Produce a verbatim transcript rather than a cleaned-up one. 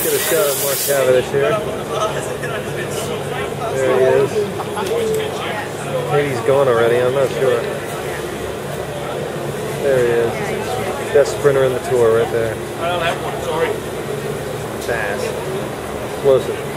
Get a shot of Mark Cavendish here. There he is. Maybe he's gone already, I'm not sure. There he is. Best sprinter in the tour right there. I don't have one, sorry. Fast. Explosive.